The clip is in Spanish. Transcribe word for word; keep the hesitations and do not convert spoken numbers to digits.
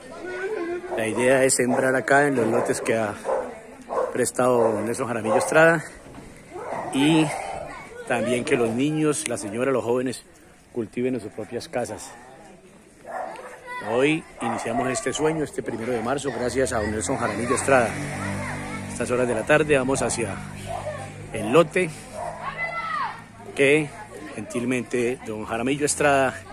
La idea es sembrar acá en los lotes que ha prestado Nelson Jaramillo Estrada y también que los niños, la señora, los jóvenes cultiven en sus propias casas. Hoy iniciamos este sueño, este primero de marzo, gracias a don Nelson Jaramillo Estrada. A estas horas de la tarde vamos hacia el lote que gentilmente don Jaramillo Estrada